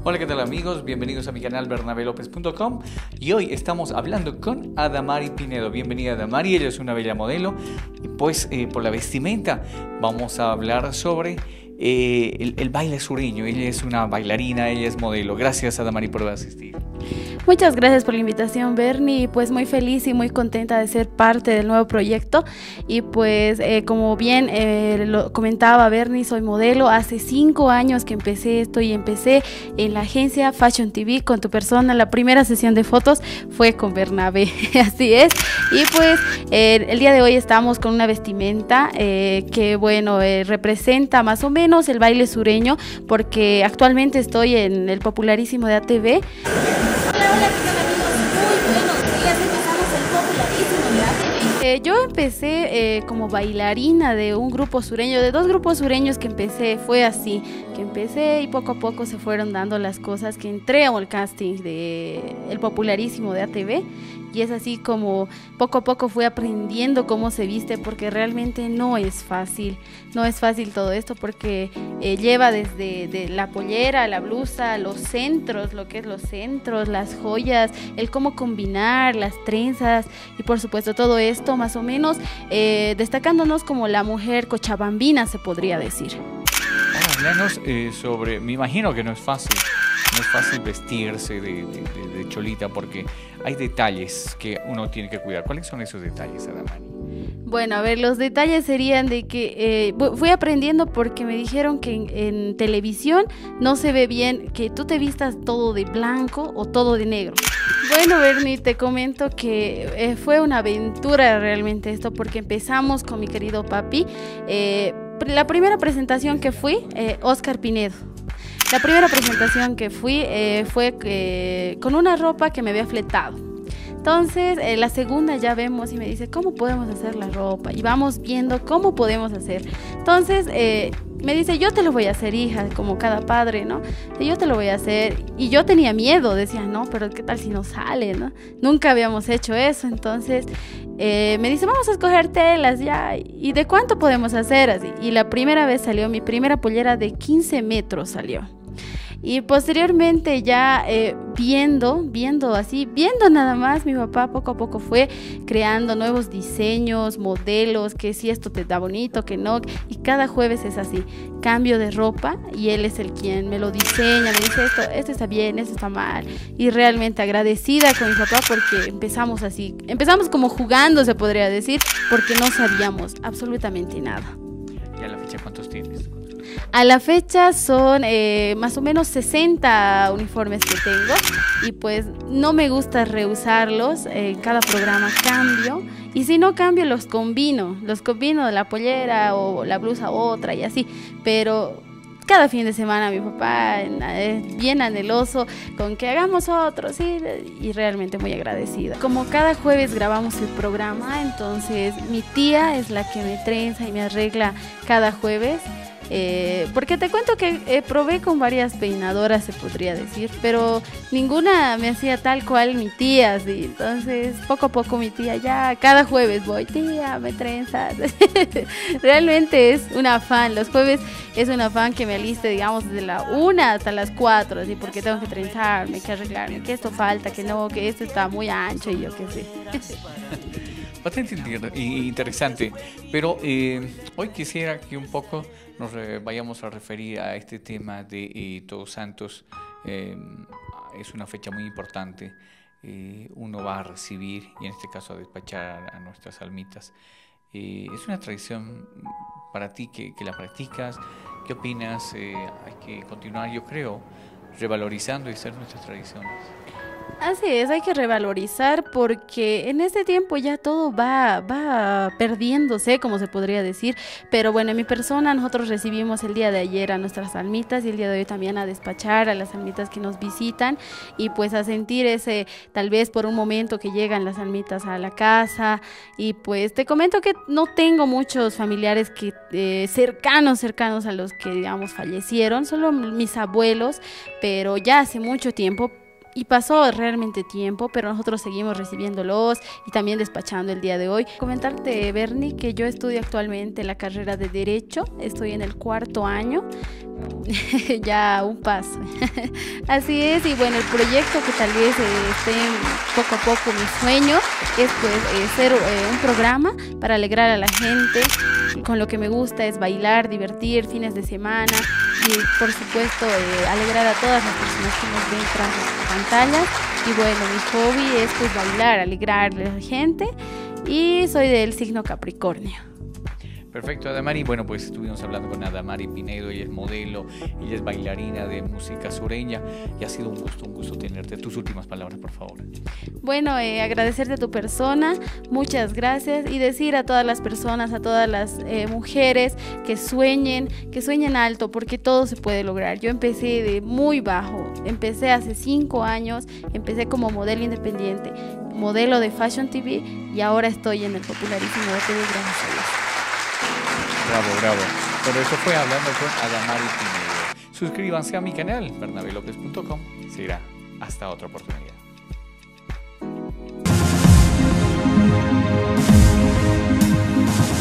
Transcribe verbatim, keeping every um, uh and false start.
Hola, ¿qué tal amigos? Bienvenidos a mi canal bernabé lópez punto com y hoy estamos hablando con Adamari Pinedo. Bienvenida Adamari, ella es una bella modelo y pues eh, por la vestimenta vamos a hablar sobre eh, el, el baile sureño. Ella es una bailarina, ella es modelo. Gracias Adamari por asistir. Muchas gracias por la invitación, Bernie, pues muy feliz y muy contenta de ser parte del nuevo proyecto y pues eh, como bien eh, lo comentaba Bernie, soy modelo, hace cinco años que empecé esto y empecé en la agencia Fashion T V con tu persona, la primera sesión de fotos fue con Bernabé, así es, y pues eh, el día de hoy estamos con una vestimenta eh, que bueno, eh, representa más o menos el baile sureño porque actualmente estoy en el popularísimo de A T V. Hola, ¿qué tal amigos? Muy buenos días, empezamos el popularísimo de A T V. Eh, yo empecé eh, como bailarina de un grupo sureño, de dos grupos sureños que empecé, fue así, que empecé y poco a poco se fueron dando las cosas, que entré al casting de el popularísimo de A T V y es así como poco a poco fui aprendiendo cómo se viste porque realmente no es fácil, no es fácil todo esto porque eh, lleva desde de la pollera, la blusa, los centros, lo que es los centros, las joyas, el cómo combinar, las trenzas y por supuesto todo esto más o menos eh, destacándonos como la mujer cochabambina se podría decir. Háblanos eh, sobre, me imagino que no es fácil, no es fácil vestirse de, de, de, de cholita porque hay detalles que uno tiene que cuidar. ¿Cuáles son esos detalles, Adamari? Bueno, a ver, los detalles serían de que eh, fui aprendiendo porque me dijeron que en, en televisión no se ve bien que tú te vistas todo de blanco o todo de negro. Bueno, Bernie, te comento que eh, fue una aventura realmente esto porque empezamos con mi querido papi. Eh, la primera presentación que fui, eh, Oscar Pinedo. La primera presentación que fui eh, fue eh, con una ropa que me había fletado. Entonces, eh, la segunda ya vemos y me dice, ¿cómo podemos hacer la ropa? Y vamos viendo cómo podemos hacer. Entonces, eh, me dice, yo te lo voy a hacer, hija, como cada padre, ¿no? Yo te lo voy a hacer. Y yo tenía miedo, decía, no, pero ¿qué tal si no sale, no? Nunca habíamos hecho eso. Entonces, eh, me dice, vamos a escoger telas ya. ¿Y de cuánto podemos hacer así? Y la primera vez salió, mi primera pollera de quince metros salió. Y posteriormente ya eh, viendo, viendo así, viendo nada más, mi papá poco a poco fue creando nuevos diseños, modelos, que si esto te da bonito, que no, y cada jueves es así, cambio de ropa y él es el quien me lo diseña, me dice esto, esto está bien, esto está mal, y realmente agradecida con mi papá porque empezamos así, empezamos como jugando se podría decir, porque no sabíamos absolutamente nada. ¿Y a la fecha cuántos tienes? A la fecha son eh, más o menos sesenta uniformes que tengo y pues no me gusta reusarlos, en eh, cada programa cambio y si no cambio los combino, los combino de la pollera o la blusa otra y así, pero cada fin de semana mi papá es bien anheloso con que hagamos otro, sí, y realmente muy agradecida. Como cada jueves grabamos el programa, entonces mi tía es la que me trenza y me arregla cada jueves. Eh, porque te cuento que eh, probé con varias peinadoras se podría decir, pero ninguna me hacía tal cual mi tía, ¿sí? Entonces poco a poco mi tía ya cada jueves voy, tía, me trenzas. Realmente es un afán, los jueves es un afán que me aliste digamos desde la una hasta las cuatro, ¿sí? Porque tengo que trenzarme, que arreglarme, que esto falta, que no, que esto está muy ancho y yo qué sé. Bastante interesante, pero eh, hoy quisiera que un poco nos re, vayamos a referir a este tema de eh, Todos Santos. Eh, es una fecha muy importante, eh, uno va a recibir y en este caso a despachar a, a nuestras almitas. Eh, es una tradición para ti que, que la practicas. ¿Qué opinas? Eh, hay que continuar, yo creo, revalorizando y hacer nuestras tradiciones. Así es, hay que revalorizar porque en este tiempo ya todo va, va perdiéndose, como se podría decir, pero bueno, en mi persona nosotros recibimos el día de ayer a nuestras almitas y el día de hoy también a despachar a las almitas que nos visitan y pues a sentir ese, tal vez por un momento que llegan las almitas a la casa y pues te comento que no tengo muchos familiares que eh, cercanos, cercanos a los que digamos fallecieron, solo mis abuelos, pero ya hace mucho tiempo. Y pasó realmente tiempo, pero nosotros seguimos recibiéndolos y también despachando el día de hoy. Comentarte, Bernie, que yo estudio actualmente la carrera de Derecho, estoy en el cuarto año, ya un paso. Así es, y bueno, el proyecto que tal vez eh, esté poco a poco mi sueño es pues eh, ser eh, un programa para alegrar a la gente. Con lo que me gusta es bailar, divertir, fines de semana y por supuesto eh, alegrar a todas las personas que nos ven tras las pantallas. Y bueno, mi hobby es pues bailar, alegrar a la gente y soy del signo Capricornio. Perfecto, Adamari. Bueno, pues estuvimos hablando con Adamari Pinedo, ella es modelo, ella es bailarina de música sureña y ha sido un gusto, un gusto tenerte. Tus últimas palabras, por favor. Bueno, eh, agradecerte a tu persona, muchas gracias y decir a todas las personas, a todas las eh, mujeres que sueñen, que sueñen alto porque todo se puede lograr. Yo empecé de muy bajo, empecé hace cinco años, empecé como modelo independiente, modelo de Fashion T V y ahora estoy en el popularísimo de T V, gracias a Dios. Bravo, bravo. Bueno, eso fue Hablando con Adamari Pinedo. Suscríbanse a mi canal, bernabé lópez punto com. Será hasta otra oportunidad.